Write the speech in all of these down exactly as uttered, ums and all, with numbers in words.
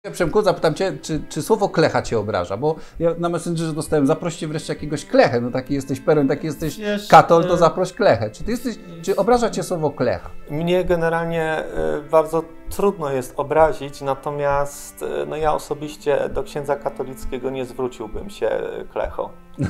Przemku, zapytam Cię, czy, czy słowo klecha Cię obraża? Bo ja na Messengerze dostałem, zaproście wreszcie jakiegoś klechę. No taki jesteś peron, taki jesteś Wiesz, katol, to zaproś klechę. Czy ty jesteś, czy obraża Cię słowo klecha? Mnie generalnie bardzo trudno jest obrazić, natomiast no ja osobiście do księdza katolickiego nie zwróciłbym się klechą.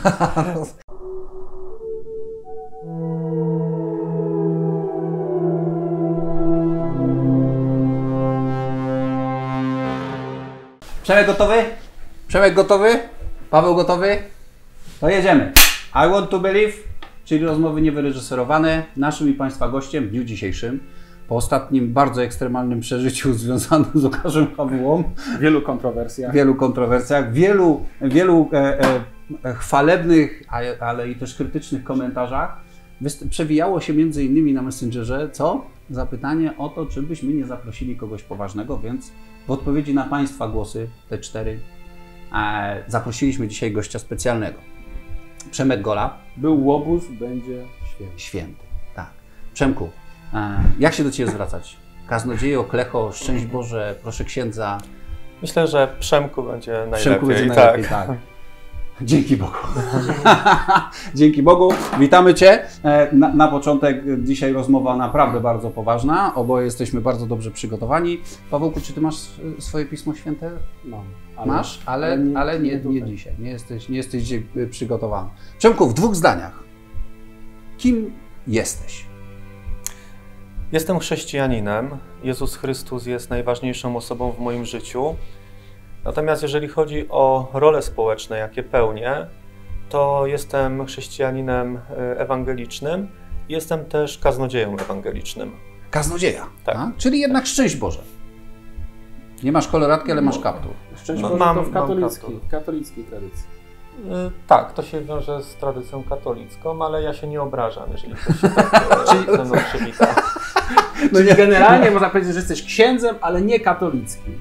Przemek gotowy? Przemek gotowy? Paweł gotowy? To jedziemy. I want to believe, czyli rozmowy niewyreżyserowane. Naszym i Państwa gościem w dniu dzisiejszym, po ostatnim bardzo ekstremalnym przeżyciu związanym z Łukaszem Hawułą. Wielu kontrowersjach. Wielu kontrowersjach, wielu, wielu e, e, chwalebnych, ale, ale i też krytycznych komentarzach. Przewijało się między innymi na Messengerze, co? Zapytanie o to, czy byśmy nie zaprosili kogoś poważnego, więc w odpowiedzi na Państwa głosy, te cztery, e, zaprosiliśmy dzisiaj gościa specjalnego. Przemek Gola. Był łobuz, będzie święty. Święty, tak. Przemku, e, jak się do Ciebie zwracać? Kaznodziejo, klecho, szczęść Boże, proszę księdza. Myślę, że Przemku będzie najlepiej. Przemku będzie najlepiej, tak. tak. Dzięki Bogu. Dzięki Bogu. Witamy Cię. Na, na początek dzisiaj rozmowa naprawdę bardzo poważna. Oboje jesteśmy bardzo dobrze przygotowani. Pawełku, czy Ty masz swoje Pismo Święte? Mam. Ale, masz, ale, ale, nie, ale nie, nie, nie dzisiaj. Nie jesteś, nie jesteś dzisiaj przygotowany. Przemku, w dwóch zdaniach. Kim jesteś? Jestem chrześcijaninem. Jezus Chrystus jest najważniejszą osobą w moim życiu. Natomiast jeżeli chodzi o role społeczne, jakie pełnię, to jestem chrześcijaninem ewangelicznym i jestem też kaznodzieją ewangelicznym. Kaznodzieja, tak. A? Czyli jednak szczęść Boże. Nie masz koloratki, ale masz kaptur. Szczęść no, Boże mam, to w katolickiej, mam katolickiej tradycji. Yy, tak, to się wiąże z tradycją katolicką, ale ja się nie obrażam, jeżeli ktoś się tak ze mną przywita. No nie. Generalnie można powiedzieć, że jesteś księdzem, ale nie katolickim.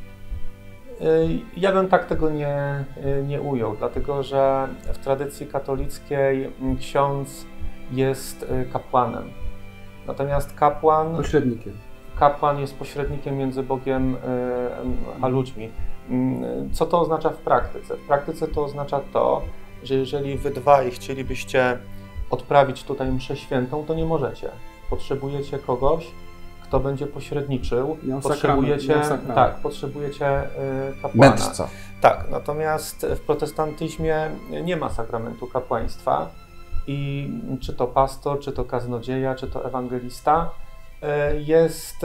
Ja bym tak tego nie, nie ujął, dlatego że w tradycji katolickiej ksiądz jest kapłanem. Natomiast kapłan, pośrednikiem. kapłan jest pośrednikiem między Bogiem a ludźmi. Co to oznacza w praktyce? W praktyce to oznacza to, że jeżeli wy dwaj chcielibyście odprawić tutaj mszę świętą, to nie możecie. Potrzebujecie kogoś, kto będzie pośredniczył, miał potrzebujecie, sakrament, tak, potrzebujecie y, kapłana. Mędrca. Tak, natomiast w protestantyzmie nie ma sakramentu kapłaństwa i czy to pastor, czy to kaznodzieja, czy to ewangelista y, jest y,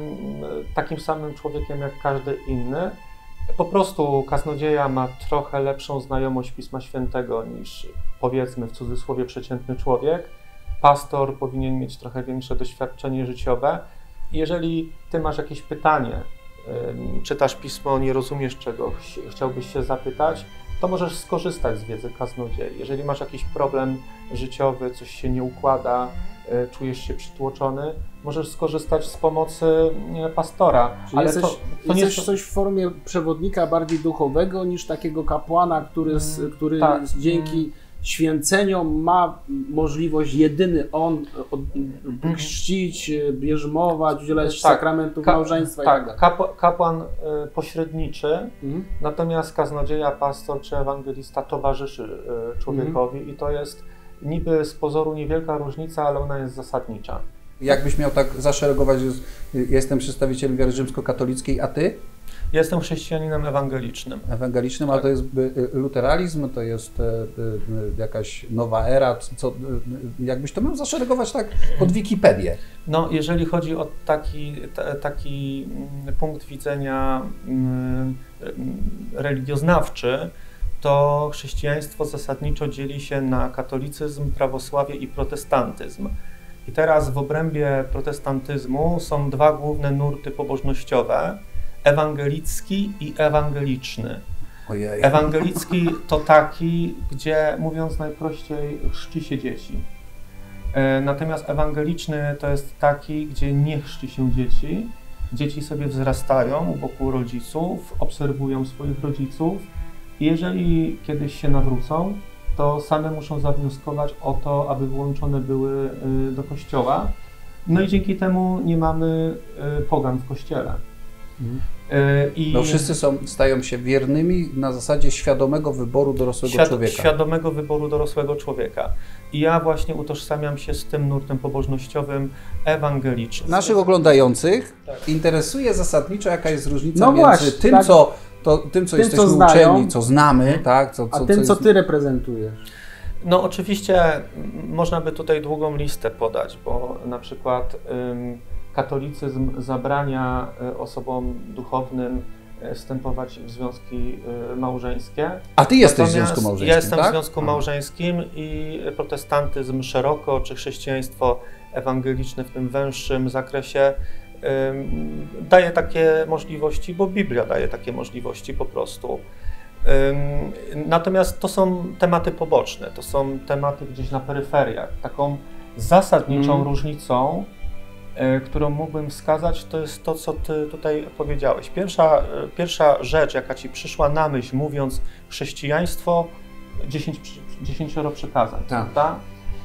takim samym człowiekiem jak każdy inny. Po prostu kaznodzieja ma trochę lepszą znajomość Pisma Świętego niż, powiedzmy w cudzysłowie, przeciętny człowiek. Pastor powinien mieć trochę większe doświadczenie życiowe. Jeżeli Ty masz jakieś pytanie, czytasz pismo, nie rozumiesz czegoś, chciałbyś się zapytać, to możesz skorzystać z wiedzy kaznodziei. Jeżeli masz jakiś problem życiowy, coś się nie układa, czujesz się przytłoczony, możesz skorzystać z pomocy pastora. Czyli ale jesteś, to, to nie jesteś jest coś w formie przewodnika bardziej duchowego niż takiego kapłana, który, z, który tak. dzięki święceniom ma możliwość jedyny on od, chrzcić, bierzmować, udzielać tak, sakramentów ka, małżeństwa. Tak, i tak kap, kapłan y, pośredniczy, mhm. natomiast kaznodzieja, pastor czy ewangelista towarzyszy y, człowiekowi mhm. i to jest niby z pozoru niewielka różnica, ale ona jest zasadnicza. Jakbyś miał tak zaszeregować, że jestem przedstawicielem wiary rzymskokatolickiej, a Ty? Ja jestem chrześcijaninem ewangelicznym. Ewangelicznym, tak. ale to jest luteralizm, to jest jakaś nowa era, co, jakbyś to miał zaszeregować tak pod Wikipedię? No, jeżeli chodzi o taki, t, taki punkt widzenia mm, religioznawczy, to chrześcijaństwo zasadniczo dzieli się na katolicyzm, prawosławie i protestantyzm. I teraz w obrębie protestantyzmu są dwa główne nurty pobożnościowe, ewangelicki i ewangeliczny. Ojej. Ewangelicki to taki, gdzie, mówiąc najprościej, chrzci się dzieci. Natomiast ewangeliczny to jest taki, gdzie nie chrzci się dzieci. Dzieci sobie wzrastają wokół rodziców, obserwują swoich rodziców i jeżeli kiedyś się nawrócą, to same muszą zawnioskować o to, aby włączone były do kościoła. No i dzięki temu nie mamy pogan w kościele. I no wszyscy są, stają się wiernymi na zasadzie świadomego wyboru dorosłego świad człowieka. Świadomego wyboru dorosłego człowieka. I ja właśnie utożsamiam się z tym nurtem pobożnościowym ewangelicznym. Naszych oglądających tak. interesuje zasadniczo, jaka jest różnica no między właśnie, tym, tak. co, to, tym, co tym, jesteśmy co znają, uczeni, co znamy, tak? Co, co, a tym, co, co jest... ty reprezentujesz. No oczywiście można by tutaj długą listę podać, bo na przykład ym, katolicyzm zabrania y, osobom duchownym y, wstępować w związki y, małżeńskie. A ty jesteś Natomiast w związku małżeńskim, ja jestem tak? w związku małżeńskim i protestantyzm szeroko, czy chrześcijaństwo ewangeliczne w tym węższym zakresie ym, daje takie możliwości, bo Biblia daje takie możliwości po prostu. Natomiast to są tematy poboczne, to są tematy gdzieś na peryferiach. Taką zasadniczą mm. różnicą, którą mógłbym wskazać, to jest to, co ty tutaj powiedziałeś. Pierwsza, pierwsza rzecz, jaka ci przyszła na myśl, mówiąc chrześcijaństwo, dziesięć, dziesięcioro przykazań, tak. prawda?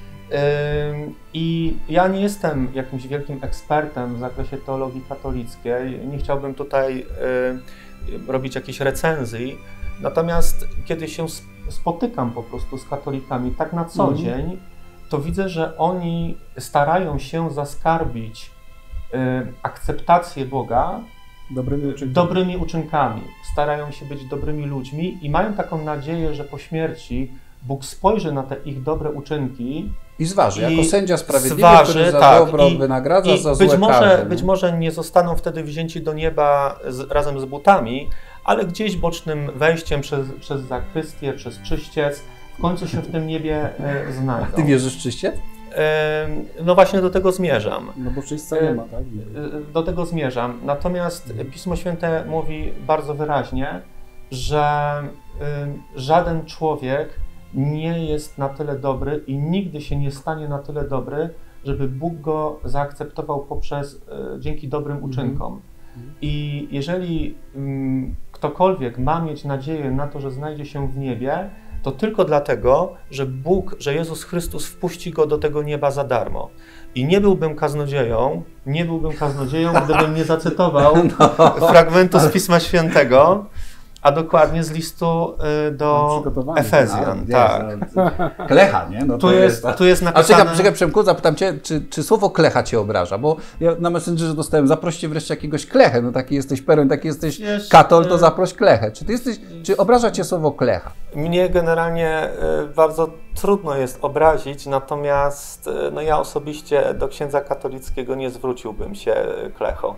I ja nie jestem jakimś wielkim ekspertem w zakresie teologii katolickiej, nie chciałbym tutaj robić jakichś recenzji. Natomiast kiedy się spotykam po prostu z katolikami tak na co mm. dzień, to widzę, że oni starają się zaskarbić y, akceptację Boga dobrymi uczynkami. dobrymi uczynkami. Starają się być dobrymi ludźmi i mają taką nadzieję, że po śmierci Bóg spojrzy na te ich dobre uczynki i zważy, i jako sędzia sprawiedliwy, zważy, który za tak, dobro i, wynagradza, i za być złe może, karze. Być może nie zostaną wtedy wzięci do nieba z, razem z butami, ale gdzieś bocznym wejściem przez, przez zakrystię, przez czyściec, w końcu się w tym niebie e, znajdą. A ty wierzysz w czyściec? E, no właśnie do tego zmierzam. No bo czyśćca nie ma, tak? E, do tego zmierzam. Natomiast Pismo Święte mówi bardzo wyraźnie, że e, żaden człowiek nie jest na tyle dobry i nigdy się nie stanie na tyle dobry, żeby Bóg go zaakceptował poprzez, e, dzięki dobrym uczynkom. I jeżeli mm, ktokolwiek ma mieć nadzieję na to, że znajdzie się w niebie, to tylko dlatego, że Bóg, że Jezus Chrystus wpuści go do tego nieba za darmo. I nie byłbym kaznodzieją, nie byłbym kaznodzieją, gdybym nie zacytował no. fragmentu z Pisma Świętego, a dokładnie z listu y, do Efezjan. A, tak. Jest, no, klecha, nie? No tu, to jest, jest, tu jest napisane... A czekaj, czekaj Przemku, zapytam cię, czy, czy słowo klecha cię obraża? Bo ja na Messengerze dostałem, zaproście wreszcie jakiegoś klechę, no taki jesteś peron, taki jesteś Wiesz, katol, to zaproś klechę. Czy ty jesteś, czy obraża cię słowo klecha? Mnie generalnie y, bardzo trudno jest obrazić, natomiast y, no ja osobiście do księdza katolickiego nie zwróciłbym się klechą.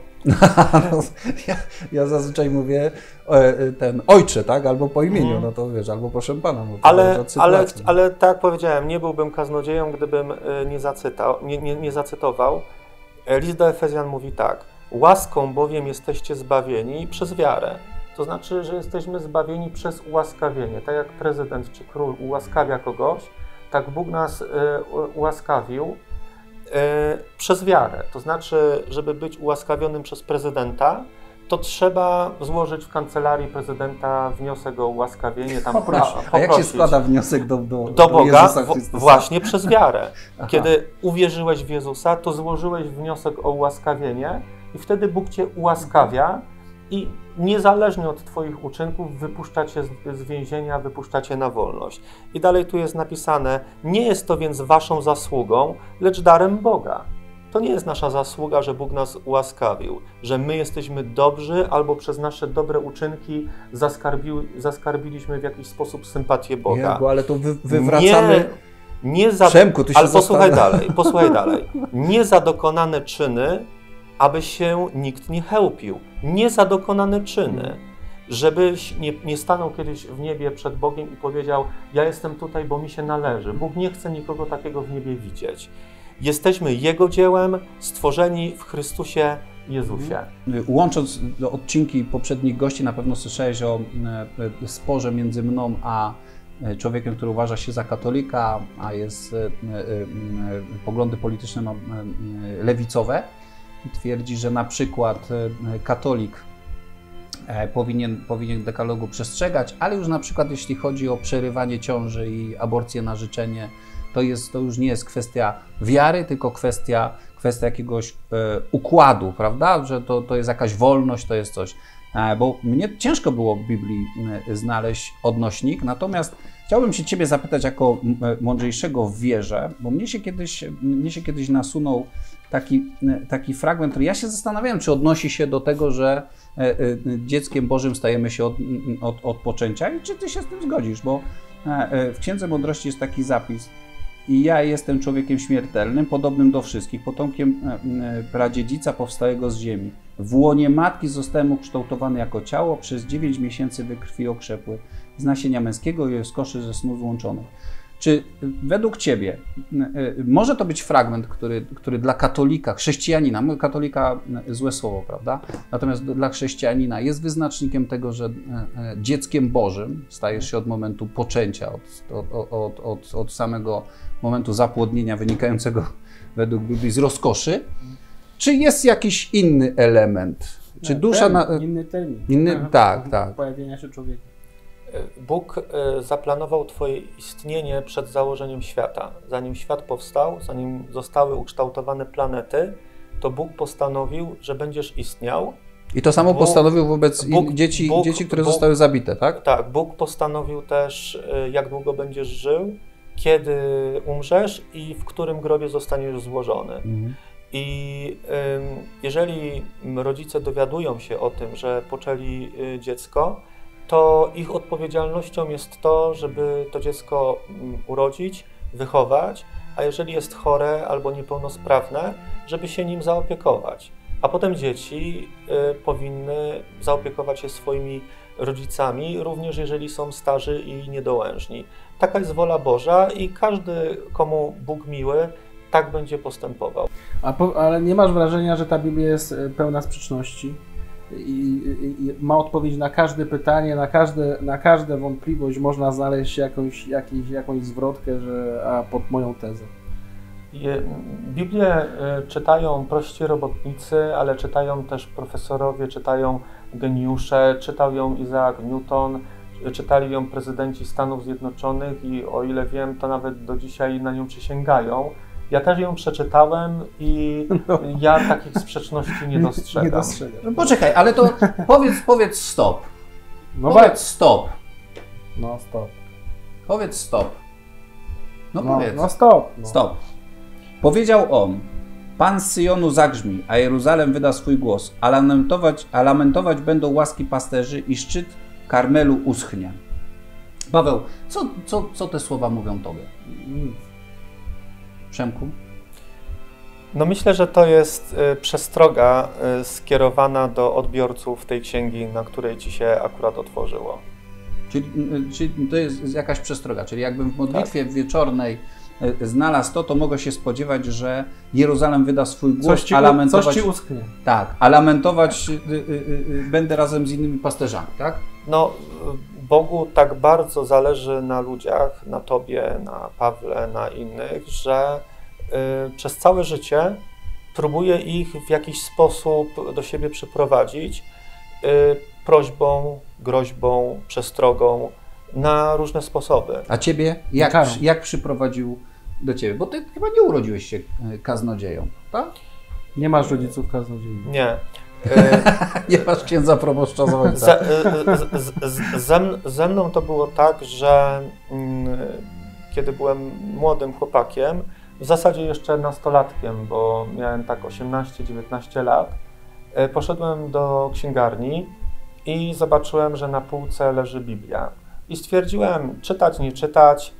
ja, ja zazwyczaj mówię e, ten ojcze, tak? Albo po imieniu, mm. no to wiesz, albo proszę pana. Bo ale, ale, ale tak jak powiedziałem, nie byłbym kaznodzieją, gdybym nie, zacytał, nie, nie, nie zacytował. List do Efezjan mówi tak: łaską bowiem jesteście zbawieni przez wiarę. To znaczy, że jesteśmy zbawieni przez ułaskawienie. Tak jak prezydent czy król ułaskawia kogoś, tak Bóg nas y, ułaskawił przez wiarę. To znaczy, żeby być ułaskawionym przez prezydenta, to trzeba złożyć w kancelarii prezydenta wniosek o ułaskawienie. Tam poprosić. A jak się składa wniosek do, do, do, do Boga? Jezusa w, właśnie przez wiarę. Kiedy uwierzyłeś w Jezusa, to złożyłeś wniosek o ułaskawienie i wtedy Bóg cię ułaskawia i niezależnie od twoich uczynków wypuszcza cię z, z więzienia, wypuszcza cię na wolność. I dalej tu jest napisane: nie jest to więc waszą zasługą, lecz darem Boga. To nie jest nasza zasługa, że Bóg nas ułaskawił, że my jesteśmy dobrzy albo przez nasze dobre uczynki zaskarbił, zaskarbiliśmy w jakiś sposób sympatię Boga. Jego, ale to wy, wywracamy... Nie, nie za... Przemku, ty się ale posłuchaj zastanawia. dalej, posłuchaj dalej. Nie za dokonane czyny, aby się nikt nie chełpił. Nie za dokonane czyny. Żebyś nie, nie stanął kiedyś w niebie przed Bogiem i powiedział: ja jestem tutaj, bo mi się należy. Bóg nie chce nikogo takiego w niebie widzieć. Jesteśmy Jego dziełem, stworzeni w Chrystusie Jezusie. Łącząc odcinki poprzednich gości, na pewno słyszałeś o sporze między mną a człowiekiem, który uważa się za katolika, a jest poglądy polityczne ma lewicowe. Twierdzi, że na przykład katolik powinien, powinien dekalogu przestrzegać, ale już na przykład jeśli chodzi o przerywanie ciąży i aborcję na życzenie, to, jest, to już nie jest kwestia wiary, tylko kwestia, kwestia jakiegoś e, układu, prawda? Że to, to jest jakaś wolność, to jest coś. bo mnie ciężko było w Biblii znaleźć odnośnik, natomiast chciałbym się Ciebie zapytać jako mądrzejszego w wierze, bo mnie się kiedyś, mnie się kiedyś nasunął taki, taki fragment, który ja się zastanawiałem, czy odnosi się do tego, że dzieckiem Bożym stajemy się od, od, od poczęcia i czy Ty się z tym zgodzisz, bo w Księdze Mądrości jest taki zapis: i ja jestem człowiekiem śmiertelnym, podobnym do wszystkich, potomkiem pradziedzica powstałego z ziemi. W łonie matki zostałem ukształtowany jako ciało, przez dziewięć miesięcy we krwi okrzepły, z nasienia męskiego i z koszy ze snu złączonych. Czy według Ciebie może to być fragment, który, który dla katolika, chrześcijanina, katolika złe słowo, prawda? Natomiast dla chrześcijanina jest wyznacznikiem tego, że dzieckiem Bożym stajesz się od momentu poczęcia, od, od, od, od, od samego momentu zapłodnienia wynikającego według Biblii z rozkoszy? Czy jest jakiś inny element? Czy dusza... Termin, Na... Inny termin. Inny, tak, tak. Pojawienia się człowieka. Bóg zaplanował Twoje istnienie przed założeniem świata. Zanim świat powstał, zanim zostały ukształtowane planety, to Bóg postanowił, że będziesz istniał. I to samo Bóg, postanowił wobec Bóg, dzieci, Bóg, dzieci, które Bóg, zostały zabite, tak? Tak, Bóg postanowił też, jak długo będziesz żył, kiedy umrzesz i w którym grobie zostaniesz złożony. Mhm. I y, jeżeli rodzice dowiadują się o tym, że poczęli y, dziecko, to ich odpowiedzialnością jest to, żeby to dziecko urodzić, wychować, a jeżeli jest chore albo niepełnosprawne, żeby się nim zaopiekować. A potem dzieci y, powinny zaopiekować się swoimi rodzicami, również jeżeli są starzy i niedołężni. Taka jest wola Boża i każdy, komu Bóg miły, tak będzie postępował. A po, ale nie masz wrażenia, że ta Biblia jest pełna sprzeczności? I, i, i ma odpowiedź na każde pytanie, na każde, na każdą wątpliwość można znaleźć jakąś, jakąś, jakąś zwrotkę, że a pod moją tezę. Biblię czytają prości robotnicy, ale czytają też profesorowie, czytają geniusze, czytał ją Isaac Newton, czytali ją prezydenci Stanów Zjednoczonych i o ile wiem, to nawet do dzisiaj na nią przysięgają. Ja też ją przeczytałem i no. ja takich sprzeczności nie dostrzegam. Nie dostrzegam. No poczekaj, ale to powiedz, powiedz stop. No powiedz ba- stop. No stop. Powiedz stop. No, no powiedz. No stop. No. Stop. Powiedział on: Pan z Syjonu zagrzmi, a Jeruzalem wyda swój głos, a lamentować, a lamentować będą łaski pasterzy i szczyt Karmelu uschnie. Paweł, co, co, co te słowa mówią Tobie? Mm. Przemku? No myślę, że to jest y, przestroga y, skierowana do odbiorców tej księgi, na której Ci się akurat otworzyło. Czyli, y, czyli to jest jakaś przestroga, czyli jakbym w modlitwie tak. wieczornej y, znalazł to, to mogę się spodziewać, że Jeruzalem wyda swój głos, coś ci, a lamentować... Coś ci uschnie. Tak, a lamentować y, y, y, będę razem z innymi pasterzami, tak? No, Bogu tak bardzo zależy na ludziach, na Tobie, na Pawle, na innych, że y, przez całe życie próbuje ich w jakiś sposób do siebie przyprowadzić y, prośbą, groźbą, przestrogą na różne sposoby. A Ciebie jak, jak przyprowadził do Ciebie? Bo Ty chyba nie urodziłeś się kaznodzieją, tak? Nie masz rodziców kaznodziejów. Nie. Nie masz księdza proboszcza z ojca. Ze, z, z, ze, ze mną to było tak, że mm, kiedy byłem młodym chłopakiem, w zasadzie jeszcze nastolatkiem, bo miałem tak osiemnaście dziewiętnaście lat, poszedłem do księgarni i zobaczyłem, że na półce leży Biblia. I stwierdziłem, czytać, nie czytać,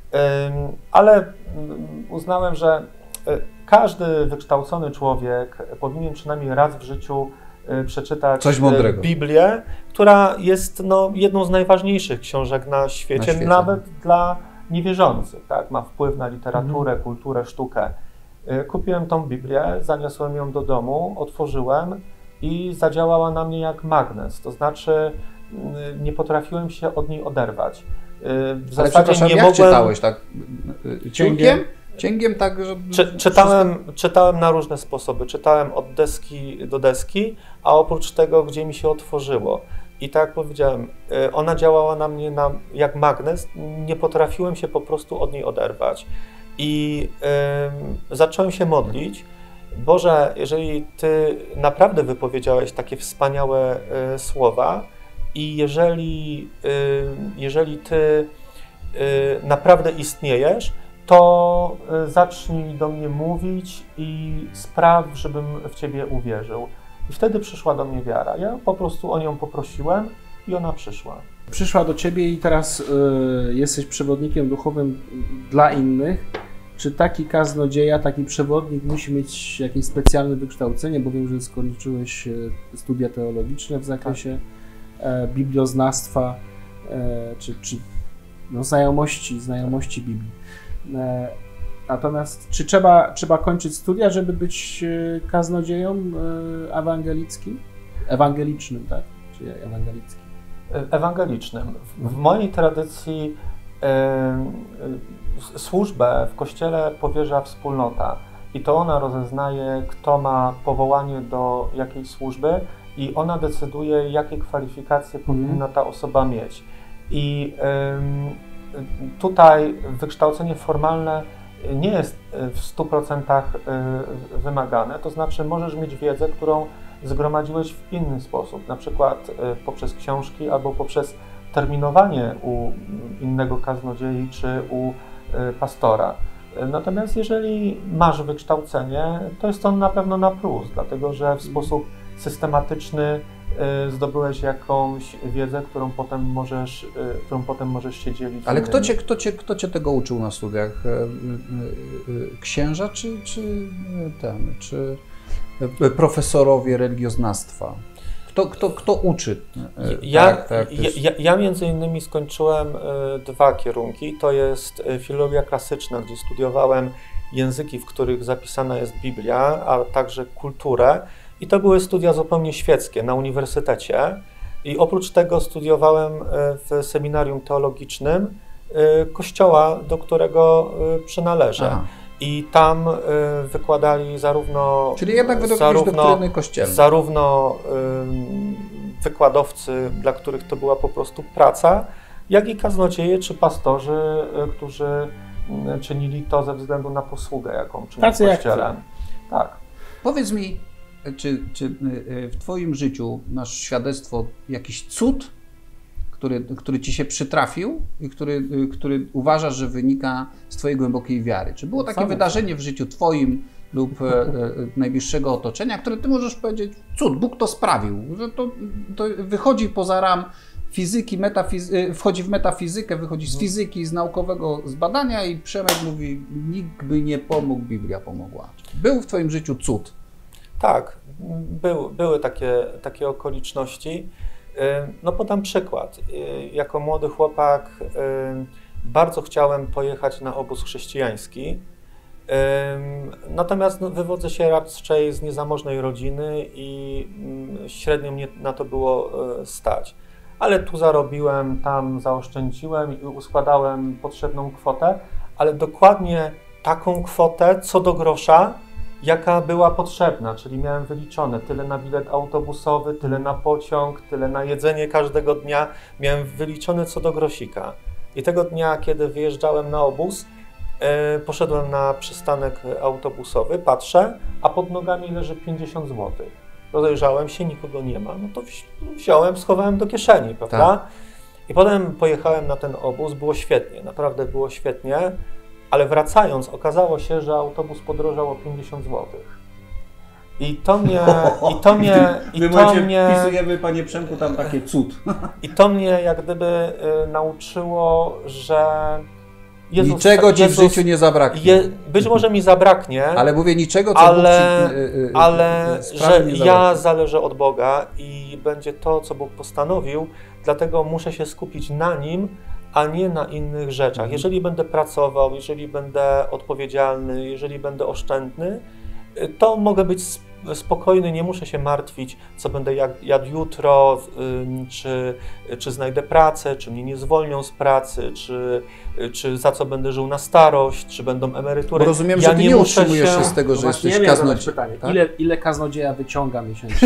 ale uznałem, że każdy wykształcony człowiek powinien przynajmniej raz w życiu przeczytać coś mądrego. Biblię, która jest no, jedną z najważniejszych książek na świecie, na świecie. nawet dla niewierzących. Tak? Ma wpływ na literaturę, mhm. kulturę, sztukę. Kupiłem tą Biblię, zaniosłem ją do domu, otworzyłem i zadziałała na mnie jak magnes. To znaczy nie potrafiłem się od niej oderwać. W Ale zasadzie nie jak mogłem... czytałeś? Tak ciągiem? Cięgiem tak, że... Czy, czytałem, czytałem na różne sposoby. Czytałem od deski do deski, a oprócz tego, gdzie mi się otworzyło. I tak jak powiedziałem, ona działała na mnie na, jak magnes. Nie potrafiłem się po prostu od niej oderwać. I y, zacząłem się modlić Boże, jeżeli Ty naprawdę wypowiedziałeś takie wspaniałe y, słowa i jeżeli, y, jeżeli Ty y, naprawdę istniejesz, to y, zacznij do mnie mówić i spraw, żebym w Ciebie uwierzył. I wtedy przyszła do mnie wiara. Ja po prostu o nią poprosiłem i ona przyszła. Przyszła do Ciebie i teraz y, jesteś przewodnikiem duchowym dla innych. Czy taki kaznodzieja, taki przewodnik musi mieć jakieś specjalne wykształcenie, bo wiem, że skończyłeś studia teologiczne w zakresie tak. e, biblioznawstwa, e, czy, czy no, znajomości, znajomości Biblii. E, natomiast czy trzeba, trzeba kończyć studia, żeby być kaznodzieją e, ewangelickim? Ewangelicznym, tak? Czy ewangelickim? Ewangelicznym. W mojej tradycji e, służbę w Kościele powierza wspólnota i to ona rozeznaje, kto ma powołanie do jakiej służby i ona decyduje, jakie kwalifikacje powinna ta osoba mieć. I y, tutaj wykształcenie formalne nie jest w stu procentach wymagane, to znaczy możesz mieć wiedzę, którą zgromadziłeś w inny sposób, na przykład poprzez książki albo poprzez terminowanie u innego kaznodziei czy u pastora. Natomiast jeżeli masz wykształcenie, to jest to na pewno na plus, dlatego że w sposób systematyczny zdobyłeś jakąś wiedzę, którą potem możesz, którą potem możesz się dzielić. Ale kto cię, kto, cię, kto cię tego uczył na studiach? Księża czy, czy, ten, czy profesorowie religioznawstwa? Kto, kto, kto uczy? Ja, tak, tak, ja, ja, ja między innymi skończyłem dwa kierunki. To jest filologia klasyczna, gdzie studiowałem języki, w których zapisana jest Biblia, a także kulturę. I to były studia zupełnie świeckie na uniwersytecie. I oprócz tego studiowałem w seminarium teologicznym kościoła, do którego przynależę. Aha. I tam y, wykładali zarówno... Czyli jednak według jakiejś doktryny kościelnej. Zarówno y, wykładowcy, dla których to była po prostu praca, jak i kaznodzieje czy pastorzy, y, którzy y, czynili to ze względu na posługę, jaką czynili w Kościele. Tak. Powiedz mi, czy, czy y, w Twoim życiu masz świadectwo, jakiś cud, Który, który ci się przytrafił i który, który uważasz, że wynika z twojej głębokiej wiary? Czy było takie Same wydarzenie w życiu twoim lub e, e, najbliższego otoczenia, które ty możesz powiedzieć, cud, Bóg to sprawił, że to, to wychodzi poza ram fizyki, metafizy- wchodzi w metafizykę, wychodzi z fizyki, z naukowego zbadania i Przemek mówi, nikt by nie pomógł, Biblia pomogła. Był w twoim życiu cud? Tak, był, były takie, takie okoliczności. No podam przykład. Jako młody chłopak bardzo chciałem pojechać na obóz chrześcijański, natomiast no, wywodzę się raczej z niezamożnej rodziny i średnio mnie na to było stać. Ale tu zarobiłem, tam zaoszczędziłem i uskładałem potrzebną kwotę, ale dokładnie taką kwotę co do grosza, jaka była potrzebna, czyli miałem wyliczone tyle na bilet autobusowy, tyle na pociąg, tyle na jedzenie każdego dnia, miałem wyliczone co do grosika. I tego dnia, kiedy wyjeżdżałem na obóz, yy, poszedłem na przystanek autobusowy, patrzę, a pod nogami leży pięćdziesiąt złotych. Rozejrzałem się, nikogo nie ma, no to wziąłem, schowałem do kieszeni, prawda? Tak. I potem pojechałem na ten obóz, było świetnie, naprawdę było świetnie. Ale wracając, okazało się, że autobus podrożał o pięćdziesiąt złotych. I to mnie... I to mnie, i to mnie wpisujemy, panie Przemku, tam takie cud. I to mnie jak gdyby y, nauczyło, że Jezus, niczego ci Jezus, w życiu nie zabraknie. Je, być może mi zabraknie, ale mówię niczego, co ale, Bóg ci, y, y, ale że ja zależę od Boga i będzie to, co Bóg postanowił, dlatego muszę się skupić na Nim, a nie na innych rzeczach. Jeżeli będę pracował, jeżeli będę odpowiedzialny, jeżeli będę oszczędny, to mogę być spokojny, nie muszę się martwić, co będę jadł jutro, czy, czy znajdę pracę, czy mnie nie zwolnią z pracy, czy, czy za co będę żył na starość, czy będą emerytury. Bo rozumiem, ja że ty nie, nie utrzymujesz się z tego, że jesteś kaznodzieją. Tak? Ile, ile kaznodzieja wyciąga miesięcznie?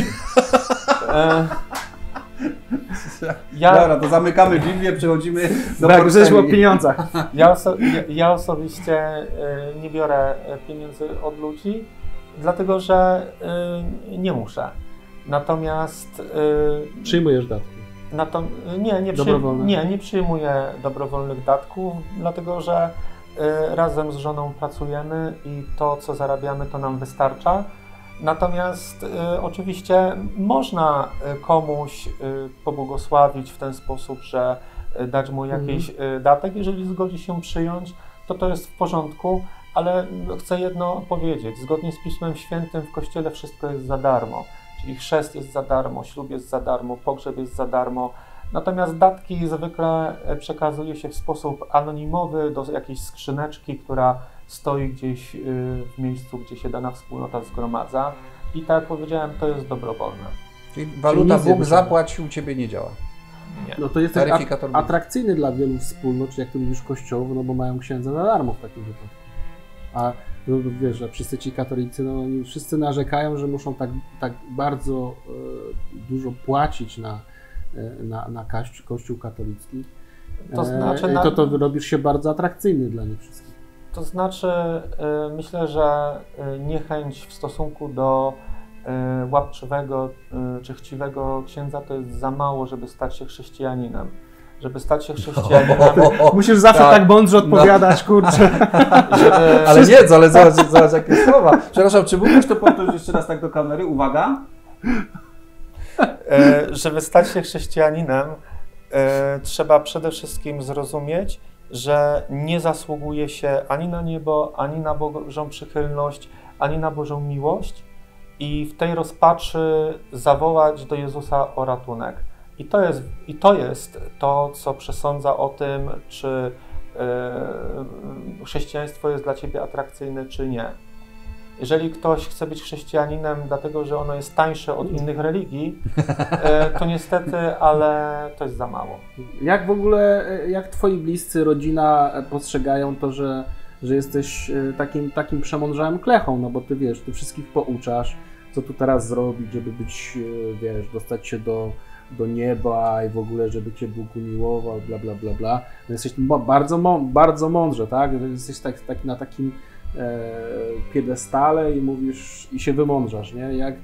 Ja, Dobra, to zamykamy Biblię, przechodzimy do tak, portfeli. O pieniądzach. Ja, oso ja, ja osobiście y, nie biorę pieniędzy od ludzi dlatego że y, nie muszę. Natomiast... Y, Przyjmujesz datki? nato, nie, nie, przy, nie, nie przyjmuję dobrowolnych datków, dlatego że y, razem z żoną pracujemy i to, co zarabiamy, to nam wystarcza. Natomiast y, oczywiście można komuś y, pobłogosławić w ten sposób, że y, dać mu jakiś y, datek, jeżeli zgodzi się przyjąć, to to jest w porządku, ale chcę jedno powiedzieć, zgodnie z Pismem Świętym w Kościele wszystko jest za darmo, czyli chrzest jest za darmo, ślub jest za darmo, pogrzeb jest za darmo, natomiast datki zwykle przekazuje się w sposób anonimowy do jakiejś skrzyneczki, która stoi gdzieś w miejscu, gdzie się dana wspólnota zgromadza i tak jak powiedziałem, to jest dobrowolne. Czyli waluta Czyli Bóg zapłać u Ciebie nie działa. Nie. No to jest atrakcyjny dla wielu wspólnot, czy jak ty mówisz kościołów, no bo mają księdza za darmo w takim wypadku. A no, wiesz, że wszyscy ci katolicy, no oni wszyscy narzekają, że muszą tak, tak bardzo e, dużo płacić na, e, na, na kościół, kościół katolicki. E, to znaczy, na... to, to robisz się bardzo atrakcyjny dla nich wszystkich. To znaczy, e, myślę, że niechęć w stosunku do e, łapczywego e, czy chciwego księdza to jest za mało, żeby stać się chrześcijaninem. Żeby stać się chrześcijaninem. Musisz zawsze tak, tak mądrze odpowiadać, no. Kurczę. Żeby... Ale nie, ale zobacz, zobacz jakie słowa. Przepraszam, czy mógłbyś to powtórzyć jeszcze raz tak do kamery? Uwaga. E, żeby stać się chrześcijaninem, e, trzeba przede wszystkim zrozumieć, że nie zasługuje się ani na niebo, ani na Bożą przychylność, ani na Bożą miłość i w tej rozpaczy zawołać do Jezusa o ratunek. I to jest, i to, jest to, co przesądza o tym, czy yy, chrześcijaństwo jest dla ciebie atrakcyjne, czy nie. Jeżeli ktoś chce być chrześcijaninem, dlatego że ono jest tańsze od innych religii, yy, to niestety, ale to jest za mało. Jak w ogóle, jak twoi bliscy, rodzina postrzegają to, że, że jesteś takim, takim przemądrzałym klechą, no bo ty wiesz, ty wszystkich pouczasz, co tu teraz zrobić, żeby być, wiesz, dostać się do do nieba i w ogóle, żeby Cię Bóg umiłował, bla, bla, bla, bla. No jesteś bardzo, bardzo mądrze, tak? Jesteś tak, tak na takim e, piedestale i mówisz, i się wymądrzasz, nie? Jak, e,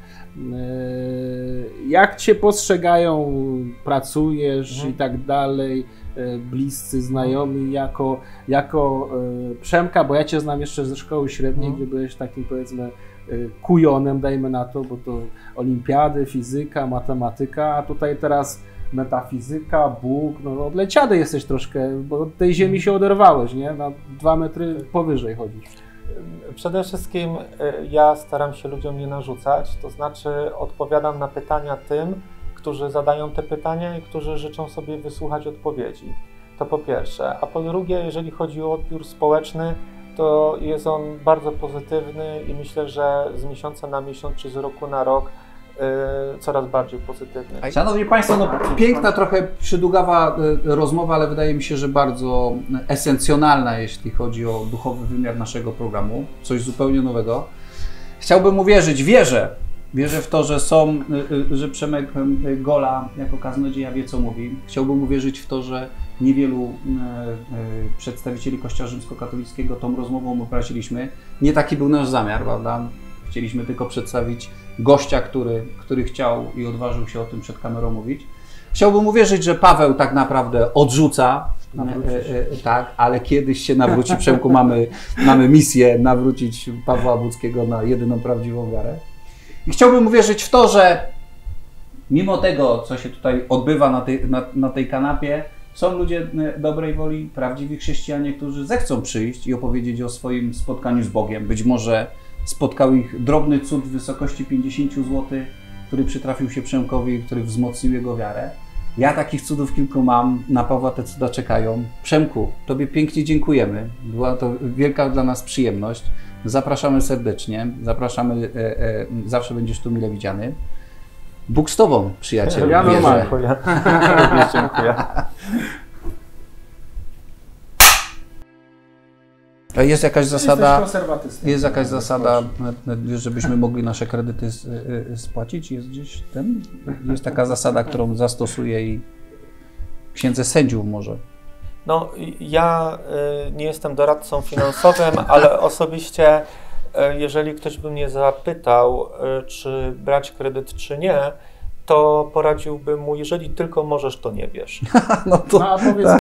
jak Cię postrzegają, pracujesz mhm. i tak dalej, e, bliscy, znajomi, jako, jako e, Przemka, bo ja Cię znam jeszcze ze szkoły średniej, mhm. gdzie byłeś takim, powiedzmy, kujonem, dajmy na to, bo to olimpiady, fizyka, matematyka, a tutaj teraz metafizyka, Bóg, no odleciady jesteś troszkę, bo od tej ziemi się oderwałeś, nie? Na dwa metry powyżej chodzisz. Przede wszystkim ja staram się ludziom nie narzucać, to znaczy odpowiadam na pytania tym, którzy zadają te pytania i którzy życzą sobie wysłuchać odpowiedzi. To po pierwsze. A po drugie, jeżeli chodzi o odbiór społeczny, to jest on bardzo pozytywny i myślę, że z miesiąca na miesiąc czy z roku na rok yy, coraz bardziej pozytywny. Szanowni Państwo, no, piękna, trochę przydługawa y, rozmowa, ale wydaje mi się, że bardzo esencjonalna, jeśli chodzi o duchowy wymiar naszego programu. Coś zupełnie nowego. Chciałbym uwierzyć, wierzę, wierzę w to, że są, y, y, że Przemek Gola jako kaznodzieja wie, co mówi. Chciałbym uwierzyć w to, że niewielu y, y, przedstawicieli Kościoła rzymskokatolickiego tą rozmową obraziliśmy. Nie taki był nasz zamiar, prawda? Chcieliśmy tylko przedstawić gościa, który, który chciał i odważył się o tym przed kamerą mówić. Chciałbym uwierzyć, że Paweł tak naprawdę odrzuca, y, y, y, tak, ale kiedyś się nawróci. Przemku, mamy, mamy misję nawrócić Pawła Łabockiego na jedyną prawdziwą wiarę. I chciałbym uwierzyć w to, że mimo tego, co się tutaj odbywa na tej, na, na tej kanapie, są ludzie dobrej woli, prawdziwi chrześcijanie, którzy zechcą przyjść i opowiedzieć o swoim spotkaniu z Bogiem. Być może spotkał ich drobny cud w wysokości pięćdziesiąt złotych, który przytrafił się Przemkowi, który wzmocnił jego wiarę. Ja takich cudów kilku mam, na Pawła te cuda czekają. Przemku, Tobie pięknie dziękujemy. Była to wielka dla nas przyjemność. Zapraszamy serdecznie, zapraszamy, e, e, zawsze będziesz tu mile widziany. Bóg z Tobą, przyjacielu. Ja wierzę. Dziękuję. Dziękuję. Jest jakaś zasada, jest jakaś zasada, żebyśmy mogli nasze kredyty spłacić? Jest gdzieś ten? Jest taka zasada, którą zastosuję i księdze sędziów może. No, ja y, nie jestem doradcą finansowym, ale osobiście Jeżeli ktoś by mnie zapytał, czy brać kredyt, czy nie, to poradziłbym mu, jeżeli tylko możesz, to nie bierz. No to, No a powiedz